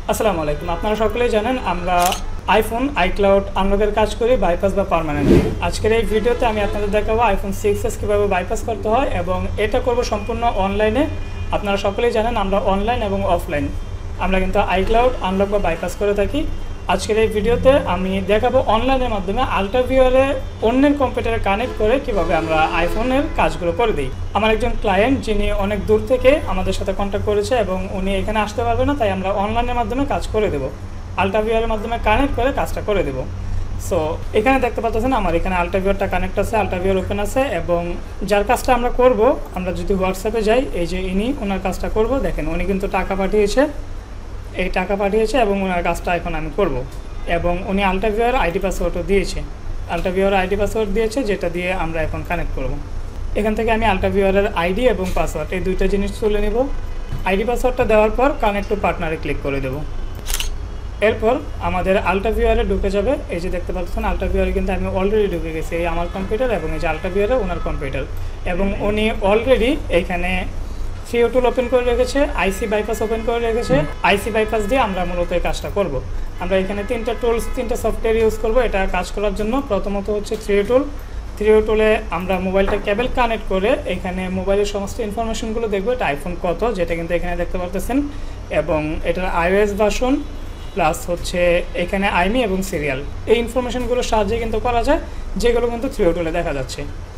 আসসালামু আলাইকুম। আপনারা সকলেই জানেন আমরা আইফোন আইক্লাউড আনলকের কাজ করি বাইপাস বা পার্মানেন্টলি। আজকের এই ভিডিওতে আমি আপনাদের দেখাবো আইফোন 6s কীভাবে বাইপাস করতে হয় এবং এটা করব সম্পূর্ণ অনলাইনে। আপনারা সকলেই জানেন আমরা অনলাইন এবং অফলাইন আমরা কিন্তু আইক্লাউড আনলক বা বাইপাস করে থাকি। আজকের এই ভিডিওতে আমি দেখাবো অনলাইনের মাধ্যমে আলট্রাভিউয়ারে অন্যের কম্পিউটারে কানেক্ট করে কিভাবে আমরা আইফোনের কাজগুলো করে দিই। আমার একজন ক্লায়েন্ট যিনি অনেক দূর থেকে আমাদের সাথে কন্ট্যাক্ট করেছে এবং উনি এখানে আসতে পারবে না, তাই আমরা অনলাইনের মাধ্যমে কাজ করে দেবো, আলট্রাভিউয়ারের মাধ্যমে কানেক্ট করে কাজটা করে দেবো। সো এখানে দেখতে পাচ্ছেন আমার এখানে আলট্রাভিউয়ারটা কানেক্ট আছে, আলট্রাভিউয়ার ওপেন আছে এবং যার কাজটা আমরা করব, আমরা যদি হোয়াটসঅ্যাপে যাই, এই যে ইনি ওনার কাজটা করব, দেখেন উনি কিন্তু টাকা পাঠিয়েছে, এই টাকা পাঠিয়েছে এবং ওনার কাজটা এখন আমি করব। এবং উনি আলট্রাভিউয়ার আইডি পাসওয়ার্ডও দিয়েছে, আলট্রাভিউয়ার আইডি পাসওয়ার্ড দিয়েছে যেটা দিয়ে আমরা এখন কানেক্ট করব। এখান থেকে আমি আলট্রাভিউয়ারের আইডি এবং পাসওয়ার্ড এই দুইটা জিনিস তুলে নেব। আইডি পাসওয়ার্ডটা দেওয়ার পর কানেক্ট টু পার্টনারে ক্লিক করে দেব। এরপর আমাদের আলট্রাভিউয়ারে ঢুকে যাবে। এই যে দেখতে পাচ্ছেন আলট্রাভিউয়ারে কিন্তু আমি অলরেডি ঢুকে গেছি, এই আমার কম্পিউটার এবং এই যে আলট্রাভিউয়ারে ওনার কম্পিউটার, এবং উনি অলরেডি এইখানে সিও টুল ওপেন করে রেখেছে, আইসি বাইপাস ওপেন করে রেখেছে। আইসি বাইপাস দিয়ে আমরা মূলত এই কাজটা করব। আমরা এখানে তিনটা সফটওয়্যার ইউজ করব এটা কাজ করার জন্য। প্রথমত হচ্ছে থ্রিও টুলে আমরা মোবাইলটা কেবল কানেক্ট করে এখানে মোবাইলের সমস্ত ইনফরমেশনগুলো দেখবো, এটা আইফোন কত যেটা কিন্তু এখানে দেখতে পাচ্ছেন, এবং এটার iOS ভার্সন প্লাস হচ্ছে এখানে আইমি এবং সিরিয়াল, এই ইনফরমেশনগুলোর সাহায্যে কিন্তু করা যায়, যেগুলো কিন্তু থ্রিও টুলে দেখা যাচ্ছে।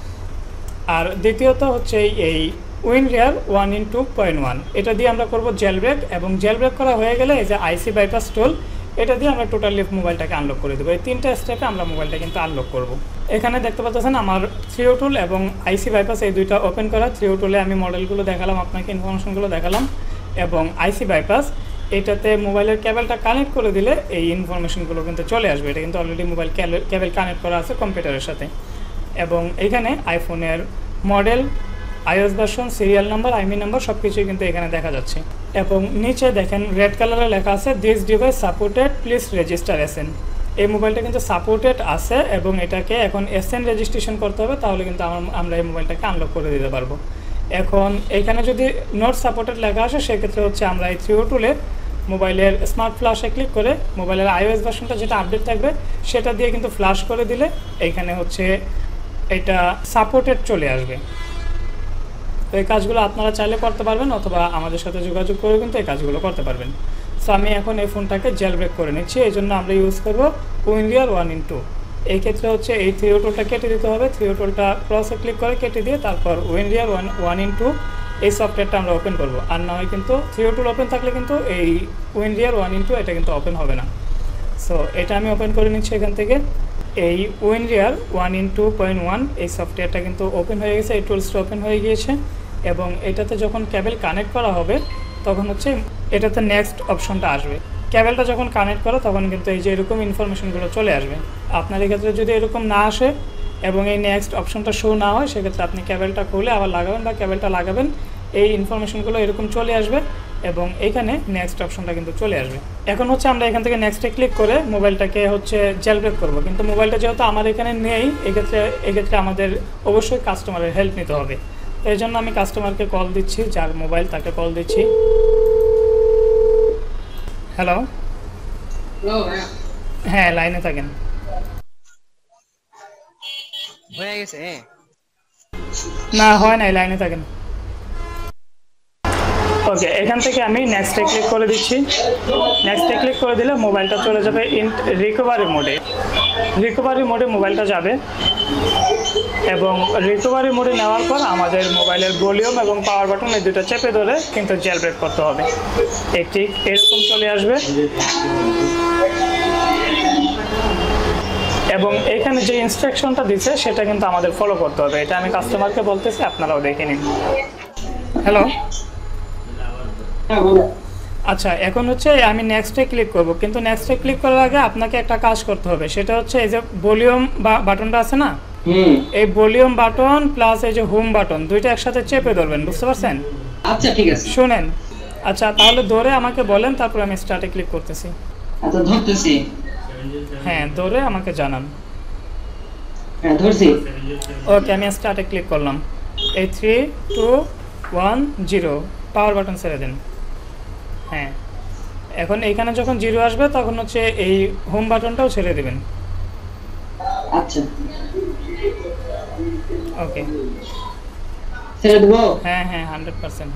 আর দ্বিতীয়ত হচ্ছে এই উইনরিয়ার 1.2.1 এটা দিয়ে আমরা করব জেলব্রেক, এবং জেলব্রেক করা হয়ে গেলে এই যে আইসি বাইপাস টুল এটা দিয়ে আমরা টোটালি মোবাইলটাকে আনলক করে দেবো। এই তিনটা স্টেপে আমরা মোবাইলটা কিন্তু আনলক করব। এখানে দেখতে পাচ্ছেন আমার থ্রিও টুল এবং আইসি বাইপাস এই দুইটা ওপেন করা। থ্রিও টুলে আমি মডেলগুলো দেখালাম, আপনাকে ইনফরমেশনগুলো দেখালাম, এবং আইসি বাইপাস এটাতে মোবাইলের কেবলটা কানেক্ট করে দিলে এই ইনফরমেশনগুলো কিন্তু চলে আসবে। এটা কিন্তু অলরেডি মোবাইল কেবল কানেক্ট করা আছে কম্পিউটারের সাথে, এবং এখানে আইফোনের model, iOS version, serial number, IMEI number সব কিছুই কিন্তু এখানে দেখা যাচ্ছে। এবং নিচে দেখেন রেড কালারে লেখা আছে this device supported, please register SN. এই মোবাইলটা কিন্তু সাপোর্টেড আছে এবং এটাকে এখন এসএন রেজিস্ট্রেশন করতে হবে, তাহলে কিন্তু আমরা এই মোবাইলটাকে আনলক করে দিতে পারবো। এখন এখানে যদি নট সাপোর্টেড লেখা আসে সেক্ষেত্রে হচ্ছে আমরা এই থ্রিও টুলে মোবাইলের স্মার্ট ফ্ল্যাশে ক্লিক করে মোবাইলের iOS ভার্সনটা যেটা আপডেট থাকবে সেটা দিয়ে কিন্তু ফ্ল্যাশ করে দিলে এইখানে হচ্ছে এটা সাপোর্টেড চলে আসবে। তো এই কাজগুলো আপনারা চাইলে করতে পারবেন অথবা আমাদের সাথে যোগাযোগ করে কিন্তু এই কাজগুলো করতে পারবেন। সো আমি এখন এই ফোনটাকে জেলব্রেক করে নিচ্ছি, এই জন্য আমরা ইউজ করব উইনরিয়ার 1.2। এই ক্ষেত্রে হচ্ছে এই থ্রিও টুলটা কেটে দিতে হবে, থ্রিও টুলটা ক্রসে ক্লিক করে কেটে দিয়ে তারপর উইনরিয়ার 1.2 এই সফটওয়্যারটা আমরা ওপেন করব। আর না হয় কিন্তু থ্রিও টুল ওপেন থাকলে কিন্তু এই উইনরিয়ার 1.2 এটা কিন্তু ওপেন হবে না। সো এটা আমি ওপেন করে নিচ্ছি এখান থেকে। এই উইনরিয়ার 1.2.1 এই সফটওয়্যারটা কিন্তু ওপেন হয়ে গেছে, এই টুলসটা ওপেন হয়ে গিয়েছে, এবং এটাতে যখন কেবল কানেক্ট করা হবে তখন হচ্ছে এটাতে নেক্সট অপশনটা আসবে। কেবলটা যখন কানেক্ট করো তখন কিন্তু এই যে এরকম ইনফরমেশনগুলো চলে আসবে। আপনার এক্ষেত্রে যদি এরকম না আসে এবং এই নেক্সট অপশনটা শো না হয় সেক্ষেত্রে আপনি কেবলটা খুলে আবার লাগাবেন বা কেবলটা লাগাবেন, এই ইনফরমেশনগুলো এরকম চলে আসবে এবং এখানে নেক্সট অপশনটা কিন্তু চলে আসবে। এখন হচ্ছে আমরা এখান থেকে নেক্সটে ক্লিক করে মোবাইলটাকে হচ্ছে জেলব্রেক করব, কিন্তু মোবাইলটা যেহেতু আমার এখানে নেই এক্ষেত্রে আমাদের অবশ্যই কাস্টমারের হেল্প নিতে হবে। তো এই জন্য আমি কাস্টমারকে কল দিচ্ছি, যার মোবাইল তাকে কল দিচ্ছি। হ্যালো, হ্যাঁ লাইনে থাকেন। হয়ে গেছে? না হয় নাই, লাইনে থাকেন। ওকে, এখান থেকে আমি নেক্সটে ক্লিক করে দিচ্ছি। নেক্সটে ক্লিক করে দিলে মোবাইলটা চলে যাবে রিকভারি মোডে মোবাইলটা যাবে, এবং রিকভারি মোডে নেওয়ার পর আমাদের মোবাইলের ভলিউম এবং পাওয়ার বাটন এই দুটো চেপে ধরে কিন্তু জেলব্রেক করতে হবে। ঠিক এরকম চলে আসবে, এবং এখানে যে ইনস্ট্রাকশনটা দিচ্ছে সেটা কিন্তু আমাদের ফলো করতে হবে। এটা আমি কাস্টমারকে বলতেছি, আপনারাও দেখে নিন। হ্যালো, আচ্ছা এখন হচ্ছে আমি নেক্সটে ক্লিক করব, কিন্তু নেক্সটে ক্লিক করার আগে আপনাকে একটা কাজ করতে হবে, সেটা হচ্ছে এই যে ভলিউম বাটনটা আছে না, এই ভলিউম বাটন প্লাস এই যে হোম বাটন দুইটা একসাথে চেপে ধরবেন, বুঝতে পারছেন? আচ্ছা ঠিক আছে, শুনেন। আচ্ছা তাহলে ধরে আমাকে বলেন, তারপর আমি স্টার্টে ক্লিক করতেছি। আচ্ছা ধরতেছি। হ্যাঁ ধরে আমাকে জানান। হ্যাঁ ধরছি। ওকে, আমি স্টার্টে ক্লিক করলাম। এই 3 2 1 0 পাওয়ার বাটন ছেড়ে দেন। হ্যাঁ এখন এখানে যখন 0 আসবে তখন হচ্ছে এই হোম বাটনটাও ছেড়ে দেবেন। আচ্ছা ওকে, ছেড়ে দেবো। হ্যাঁ হ্যাঁ 100%।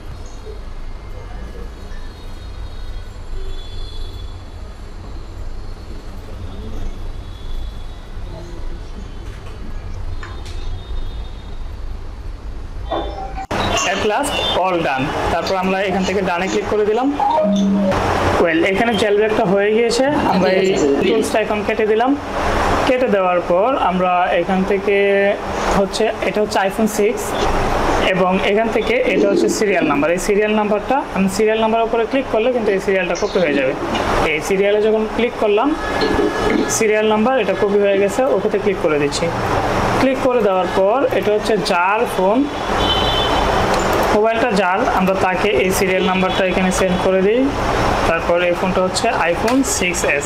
At last all done. তারপর আমরা এখান থেকে ডানে ক্লিক করে দিলাম। ওয়েল, এখানে জেলব্রেকটা হয়ে গিয়েছে। আমরা এই টুলসটা এখন কেটে দিলাম। কেটে দেওয়ার পর আমরা এখান থেকে হচ্ছে এটা হচ্ছে আইফোন 6 এবং এখান থেকে এটা হচ্ছে সিরিয়াল নাম্বার। এই সিরিয়াল নাম্বারটা আমি সিরিয়াল নাম্বারের উপরে ক্লিক করলে কিন্তু এই সিরিয়ালটা কপি হয়ে যাবে। এই সিরিয়ালে যখন ক্লিক করলাম, সিরিয়াল নাম্বার এটা কপি হয়ে গেছে, ওখানে ক্লিক করে দিচ্ছি। ক্লিক করে দেওয়ার পর এটা হচ্ছে যার ফোন, মোবাইলটা যার, আমরা তাকে এই সিরিয়াল নাম্বারটা এখানে সেন্ড করে দিই। তারপর এই ফোনটা হচ্ছে আইফোন 6s।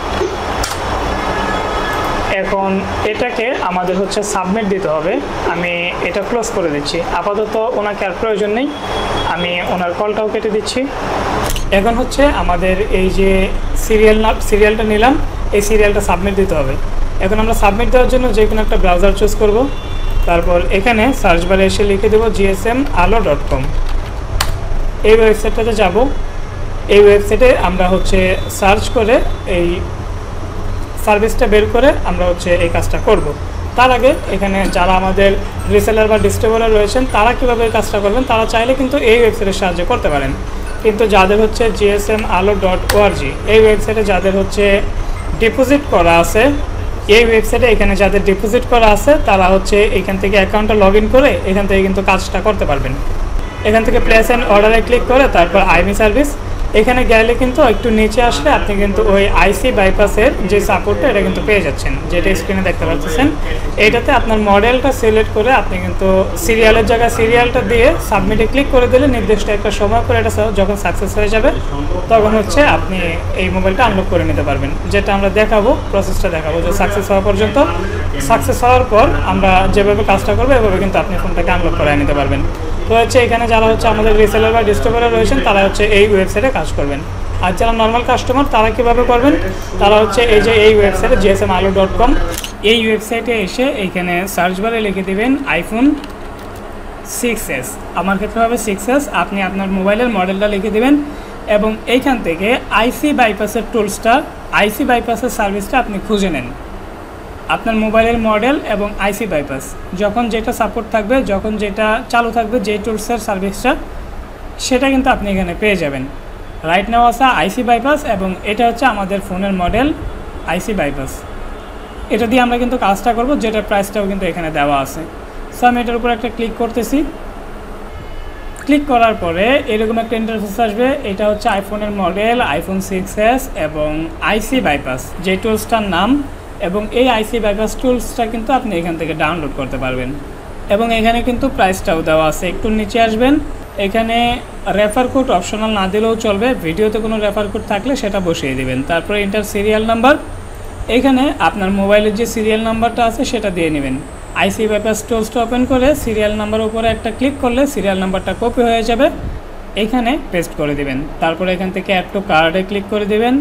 এখন এটাকে আমাদের হচ্ছে সাবমিট দিতে হবে। আমি এটা ক্লোজ করে দিচ্ছি। আপাতত ওনাকে আর প্রয়োজন নেই, আমি ওনার কলটাও কেটে দিচ্ছি। এখন হচ্ছে আমাদের এই যে সিরিয়ালটা নিলাম, এই সিরিয়ালটা সাবমিট দিতে হবে। এখন আমরা সাবমিট দেওয়ার জন্য যে কোনো একটা ব্রাউজার চুজ করব। তারপর এখানে সার্চ বারে এসে লিখে দেবো gsmalo.com। এই ওয়েবসাইটটাতে যাব। এই ওয়েবসাইটে আমরা হচ্ছে সার্চ করে এই সার্ভিসটা বের করে আমরা হচ্ছে এই কাজটা করব। তার আগে এখানে যারা আমাদের রিসেলার বা ডিস্ট্রিবিউটর রয়েছেন তারা কীভাবে এই কাজটা করবেন, তারা চাইলে কিন্তু এই ওয়েবসাইটের সাহায্য করতে পারেন। কিন্তু যাদের হচ্ছে gsmalo.org এই ওয়েবসাইটে যাদের হচ্ছে ডিপোজিট করা আছে, এই ওয়েবসাইটে এখানে যাদের ডিপোজিট করা আছে তারা হচ্ছে এখান থেকে অ্যাকাউন্টটা লগ ইন করে এখান থেকে কিন্তু কাজটা করতে পারবেন। এখান থেকে প্লেস অ্যান্ড অর্ডারে ক্লিক করে তারপর আইমি সার্ভিস, এখানে গেলে কিন্তু একটু নিচে আসলে আপনি কিন্তু ওই আইসি বাইপাসের যে সাপোর্টটা এটা কিন্তু পেয়ে যাচ্ছেন, যেটা স্ক্রিনে দেখতে পাচ্ছেন। এইটাতে আপনার মডেলটা সিলেক্ট করে আপনি কিন্তু সিরিয়ালের জায়গায় সিরিয়ালটা দিয়ে সাবমিটে ক্লিক করে দিলে নির্দিষ্ট একটা সময় করে এটা যখন সাকসেস হয়ে যাবে তখন হচ্ছে আপনি এই মোবাইলটা আনলক করে নিতে পারবেন। যেটা আমরা দেখাবো, প্রসেসটা দেখাবো যে সাকসেস হওয়া পর্যন্ত। সাকসেস হওয়ার পর আমরা যেভাবে কাজটা করবো এভাবে কিন্তু আপনি ফোনটাকে আনলক করে নিতে পারবেন। তো হচ্ছে এখানে যারা হচ্ছে আমাদের রিসেলার বা ডিস্ট্রিবিউটর রয়েছেন তারা হচ্ছে এই ওয়েবসাইটে কাজ করবেন। আর যারা নর্মাল কাস্টমার তারা কীভাবে করবেন, তারা হচ্ছে এই যে এই ওয়েবসাইটে gsmalo.com, এই ওয়েবসাইটে এসে এইখানে সার্চ বারে লিখে দেবেন আইফোন 6s। আমার ক্ষেত্রে হবে 6s। আপনি আপনার মোবাইলের মডেলটা লিখে দেবেন এবং এইখান থেকে আইসি বাইপাসের টুলসটা, আইসি বাইপাসের সার্ভিসটা আপনি খুঁজে নেন। আপনার মোবাইলের মডেল এবং আইসি বাইপাস যখন যেটা সাপোর্ট থাকবে, যখন যেটা চালু থাকবে, যে টুলসের সার্ভিসটা, সেটা কিন্তু আপনি এখানে পেয়ে যাবেন। রাইট নাও আছে আইসি বাইপাস এবং এটা হচ্ছে আমাদের ফোনের মডেল আইসি বাইপাস। এটা দিয়ে আমরা কিন্তু কাজটা করব, যেটার প্রাইসটাও কিন্তু এখানে দেওয়া আছে। সো আমি এটার উপর একটা ক্লিক করতেছি। ক্লিক করার পরে এরকম একটা ইন্টারফেস আসবে। এটা হচ্ছে আইফোনের মডেল আইফোন 6s এবং আইসি বাইপাস যে টুলসটার নাম, এবং এই আইসি বাইপাস টুলসটা কিন্তু আপনি এখান থেকে ডাউনলোড করতে পারবেন। এবং এখানে কিন্তু প্রাইসটাও দেওয়া আছে। একটু নিচে আসবেন, এখানে রেফার কোড অপশনাল না দিলেও চলবে, ভিডিওতে কোনো রেফার কোড থাকলে সেটা বসিয়ে দেবেন। তারপরে ইন্টার সিরিয়াল নাম্বার, এখানে আপনার মোবাইলের যে সিরিয়াল নাম্বারটা আছে সেটা দিয়ে নেবেন। আইসি বাইপাস টুলসটা ওপেন করে সিরিয়াল নাম্বারের উপরে একটা ক্লিক করলে সিরিয়াল নাম্বারটা কপি হয়ে যাবে, এখানে পেস্ট করে দেবেন। তারপরে এখান থেকে অ্যাড টু কার্ডে ক্লিক করে দেবেন।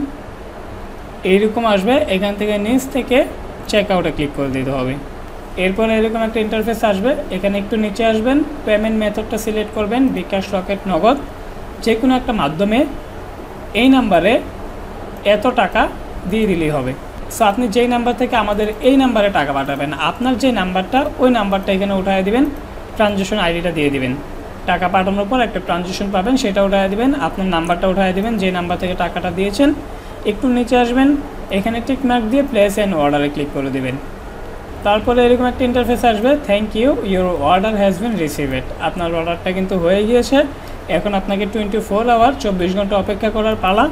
এইরকম আসবে। এখান থেকে নিচ থেকে চেক আউটে ক্লিক করে দিতে হবে। এরপর এরকম একটা ইন্টারফেস আসবে। এখানে একটু নিচে আসবেন, পেমেন্ট মেথডটা সিলেক্ট করবেন, বিকাশ, রকেট, নগদ, যে কোনো একটা মাধ্যমে এই নাম্বারে এত টাকা দিয়ে দিলেই হবে। সো আপনি যেই নাম্বার থেকে আমাদের এই নাম্বারে টাকা পাঠাবেন, আপনার যে নাম্বারটা ওই নাম্বারটা এখানে উঠায় দিবেন, ট্রানজ্যাকশন আইডিটা দিয়ে দিবেন। টাকা পাঠানোর পর একটা ট্রানজ্যাকশন পাবেন, সেটা উঠায় দিবেন, আপনার নাম্বারটা উঠায় দিবেন যে নাম্বার থেকে টাকাটা দিয়েছেন। একটু নিচে আসবেন, এখানে টিক মার্ক দিয়ে প্লেস অ্যান্ড অর্ডারে ক্লিক করে দেবেন। তারপরে এরকম একটা ইন্টারফেস আসবে, thank you, your order has been received. আপনার অর্ডারটা কিন্তু হয়ে গিয়েছে। এখন আপনাকে 24 আওয়ার 24 ঘন্টা অপেক্ষা করার পালা।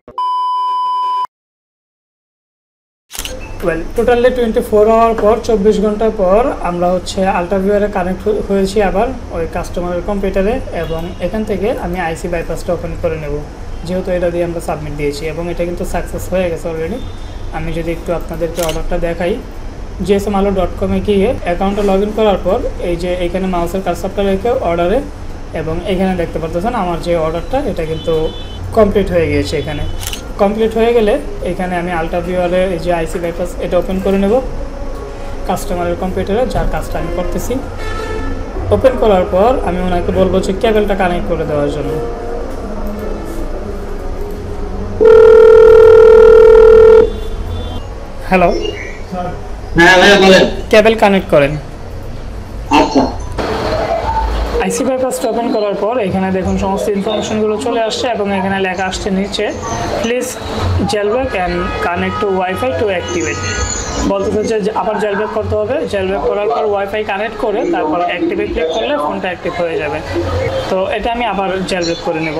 টোটালি 24 আওয়ার পর, 24 ঘন্টা পর আমরা হচ্ছে আলট্রাভিউয়ারে কানেক্ট হয়েছি আবার ওই কাস্টমারের কম্পিউটারে, এবং এখান থেকে আমি আইসি বাইপাসটা ওপেন করে নেব, যেহেতু এটা দিয়ে আমরা সাবমিট দিয়েছি এবং এটা কিন্তু সাকসেস হয়ে গেছে অলরেডি। আমি যদি একটু আপনাদেরকে অর্ডারটা দেখাই, gsmalo.com গিয়ে অ্যাকাউন্টে লগ ইন করার পর এই যে এখানে মাউসের কার্সারটা রেখে অর্ডারে, এবং এখানে দেখতে পাচ্ছেন আমার যে অর্ডারটা এটা কিন্তু কমপ্লিট হয়ে গিয়েছে। এখানে কমপ্লিট হয়ে গেলে এখানে আমি আলট্রা ভিউয়ারে এই যে আইসি বাইপাস এটা ওপেন করে নেব কাস্টমারের কম্পিউটারে, যার কাজটা আমি করতেছি। ওপেন করার পর আমি ওনাকে বলবো যে কেবলটা কানেক্ট করে দেওয়ার জন্য। হ্যালো, হ্যাঁ ভাইয়া বলেন। কেবল কানেক্ট করেন। আচ্ছা আইসি বাইপাসটা ওপেন করার পর এখানে দেখুন সমস্ত ইনফরমেশনগুলো চলে আসছে এবং এখানে লেখা আসছে নিচে please jailbreak and connect to wifi to activate. বলতেছে যে আবার জেলব্রেক করতে হবে। জেলব্রেক করার পর ওয়াইফাই কানেক্ট করে তারপর অ্যাক্টিভেট ক্লিক করলে ফোনটা অ্যাক্টিভ হয়ে যাবে। তো এটা আমি আবার জেলব্রেক করে নেব।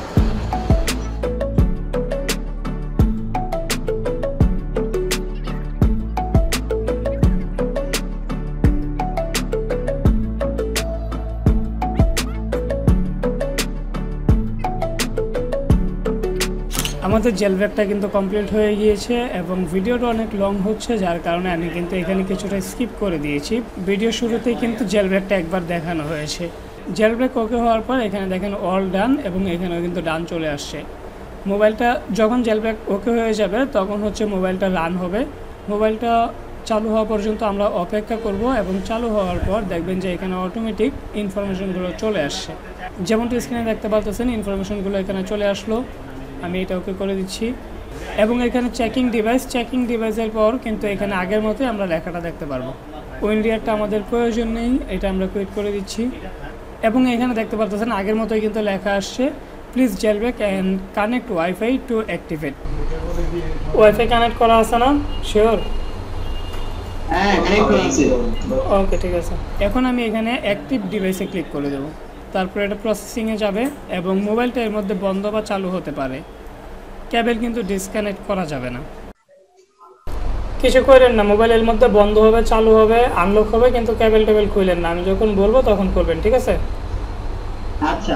আমাদের জেলব্রেকটা কিন্তু কমপ্লিট হয়ে গিয়েছে এবং ভিডিওটা অনেক লং হচ্ছে, যার কারণে আমি কিন্তু এখানে কিছুটা স্কিপ করে দিয়েছি। ভিডিও শুরুতেই কিন্তু জেলব্রেকটা একবার দেখানো হয়েছে। জেলব্রেক ওকে হওয়ার পর এখানে দেখেন অল ডান এবং এখানেও কিন্তু ডান চলে আসছে। মোবাইলটা যখন জেলব্রেক ওকে হয়ে যাবে তখন হচ্ছে মোবাইলটা রান হবে। মোবাইলটা চালু হওয়া পর্যন্ত আমরা অপেক্ষা করব এবং চালু হওয়ার পর দেখবেন যে এখানে অটোমেটিক ইনফরমেশনগুলো চলে আসছে। যেমনটি স্ক্রিনে দেখতে পাচ্ছেন ইনফরমেশনগুলো এখানে চলে আসলো। আমি এটা ওকে করে দিচ্ছি এবং এখানে চেকিং ডিভাইসের পর কিন্তু এখানে আগের মতোই আমরা লেখাটা দেখতে পারবো। উইন্ডিয়ারটা আমাদের প্রয়োজন নেই, এটা আমরা কুইট করে দিচ্ছি এবং এখানে দেখতে পাচ্ছেন আগের মতোই কিন্তু লেখা আসছে please jailbreak and connect wifi to activate. Wifi connect করা আছে না? শিওর? হ্যাঁ কানেক্ট করা আছে। ওকে ঠিক আছে। এখন আমি এখানে অ্যাক্টিভ ডিভাইসে ক্লিক করে দেবো। তারপরে এটা প্রসেসিংয়ে যাবে এবং মোবাইলটা এর মধ্যে বন্ধ বা চালু হতে পারে। কেবল কিন্তু ডিসকানেক্ট করা যাবে না। কিছু করেন না, মোবাইলের মধ্যে বন্ধ হবে, চালু হবে, আনলক হবে, কিন্তু কেবল খুলেন না। আমি যখন বলবো তখন করবেন, ঠিক আছে? আচ্ছা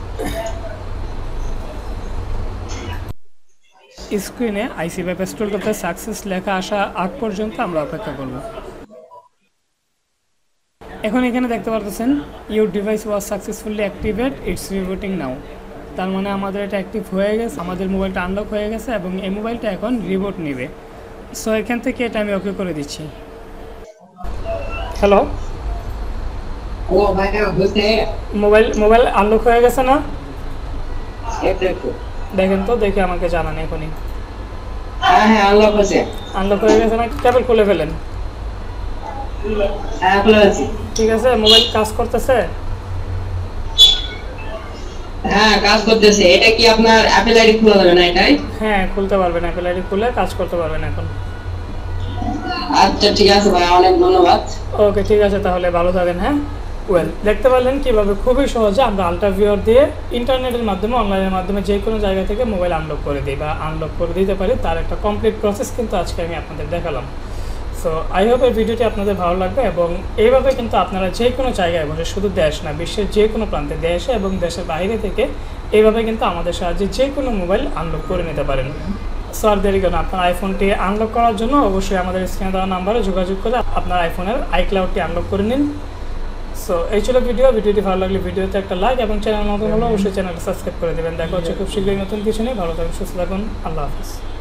স্ক্রিনে আইসি বাইপাস টুলটাতে সাকসেস লেখা আসা আগ পর্যন্ত আমরা অপেক্ষা করব। এখন এখানে দেখতে পাচ্ছেন your device was successfully activate, it's rebooting now. তার মানে আমাদের এটা অ্যাক্টিভ হয়ে গেছে, আমাদের মোবাইলটা আনলক হয়ে গেছে এবং এই মোবাইলটা এখন রিবুট নেবে। সো এখান থেকে এটা আমি ওকে করে দিচ্ছি। হ্যালো, ও ভাইয়া বুঝতে মোবাইল আনলক হয়ে গেছে না? একটু দেখেন তো, দেখে আমাকে জানান এখনই। হ্যাঁ হ্যাঁ আনলক হয়েছে। আনলক হয়ে গেছে না? কেবল খুলে ফেলেন। হ্যাঁ খুলে আছে। ঠিক আছে, মোবাইল কাজ করতেছে? হ্যাঁ কাজ করতেছে। এটা কি আপনার অ্যাপল আইডি খোলা যাবে না এটাই? হ্যাঁ খুলতে পারবেন, অ্যাপল আইডি খুলে কাজ করতে পারবেন এখন। আচ্ছা ঠিক আছে ভাই, অনেক ধন্যবাদ। ওকে ঠিক আছে, তাহলে ভালো থাকেন। হ্যাঁ ওয়েল, দেখতে পারলেন কিভাবে খুবই সহজে আমরা আলট্রা ভিউয়ার দিয়ে ইন্টারনেটের মাধ্যমে, অনলাইনের মাধ্যমে যে কোনো জায়গা থেকে মোবাইল আনলক করে দিই বা আনলক করে দিতে পারি। তার একটা কমপ্লিট প্রসেস কিন্তু আজকে আমি আপনাদের দেখালাম। সো আই হোপ এই ভিডিওটি আপনাদের ভালো লাগবে এবং এইভাবে কিন্তু আপনারা যে কোনো জায়গায় বসে, শুধু দেশ না বিশ্বের যে কোনো প্রান্তে, দেশে এবং দেশের বাইরে থেকে এইভাবে কিন্তু আমাদের সাহায্যে যে কোনো মোবাইল আনলক করে নিতে পারেন। সো আর দেরি কেন, আপনার আইফোনটি আনলক করার জন্য অবশ্যই আমাদের স্ক্রিনে দেওয়া নাম্বারে যোগাযোগ করে আপনার আইফোনের আইক্লাউডটি আনলক করে নিন। সো এই ছিল ভিডিওটি ভালো লাগলে ভিডিওতে একটা লাইক এবং চ্যানেল নতুন হলে অবশ্যই চ্যানেলটা সাবস্ক্রাইব করে দেবেন। দেখা হচ্ছে খুব শীঘ্রই নতুন কিছু নিয়ে। ভালো থাকুন, সুস্থ থাকুন, আল্লাহ হাফিজ।